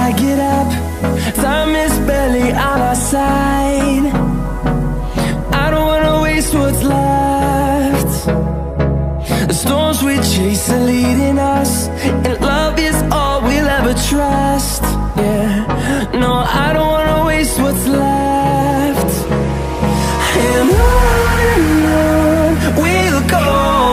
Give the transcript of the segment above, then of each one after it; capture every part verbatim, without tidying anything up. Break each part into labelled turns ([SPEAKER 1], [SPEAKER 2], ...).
[SPEAKER 1] I get up. Time is barely on our side. I don't wanna waste what's left. The storms we chase are leading us, and love is all we'll ever trust. Yeah, no, I don't wanna waste what's left. And on and on we'll go,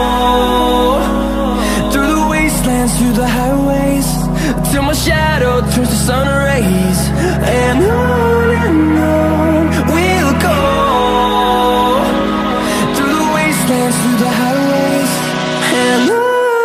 [SPEAKER 1] through the wastelands, through the highways, till my shadow turns to sun rays. And on and on we'll go, through the wastelands, through the highways, and on.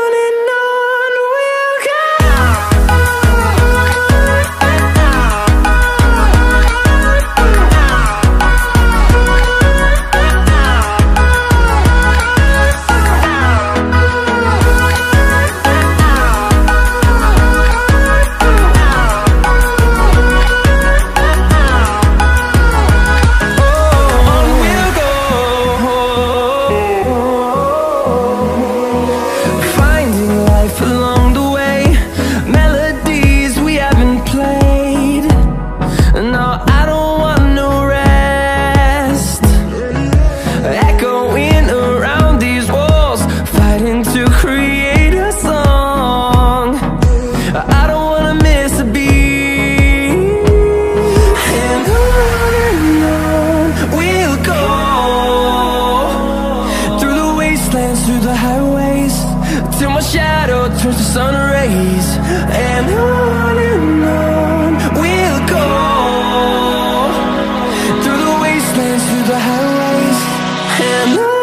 [SPEAKER 1] Through the highways, till my shadow turns to sun rays. And on and on we'll go, through the wastelands, through the highways, and on.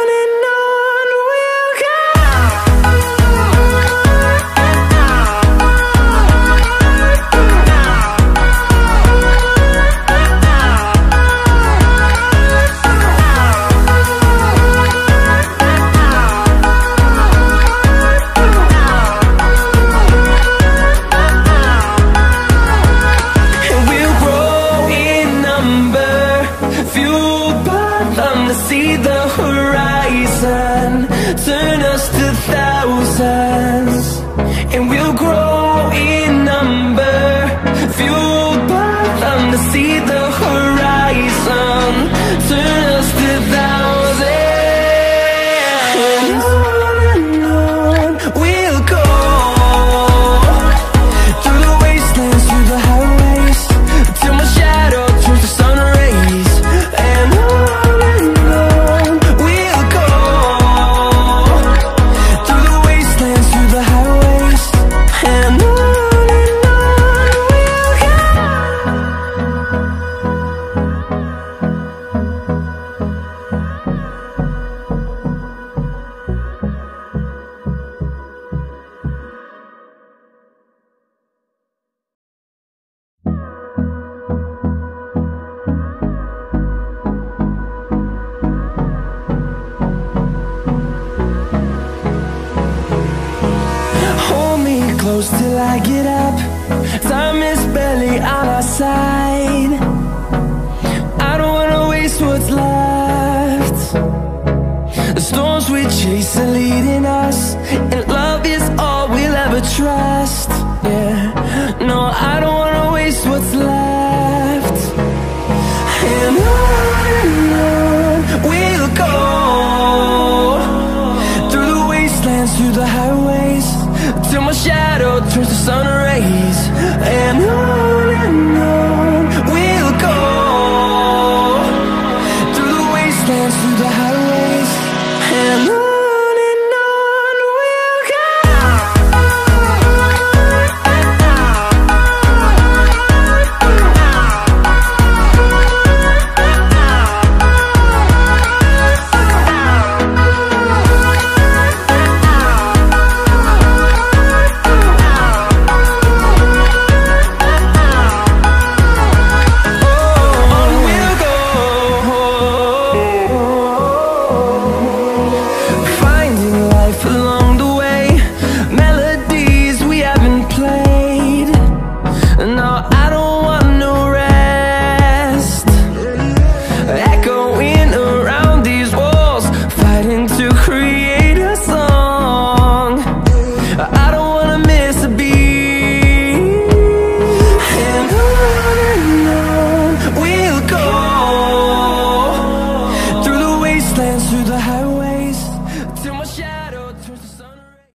[SPEAKER 1] See the horizon turn us to thousands, and we'll grow in number, fueled by them. To see the horizon turn us to thousands, and on and on we'll go, through the wastelands, through the highways, till my shadow turns to sun rays. And on close till I get up. Time is barely on our side. I don't wanna waste what's left. The storms we chase are leading us, and love is all we'll ever trust. Yeah, no, I don't wanna waste what's left. And on and on we'll go, through the wastelands, through the highways, till my shadow turns to sun rays. And on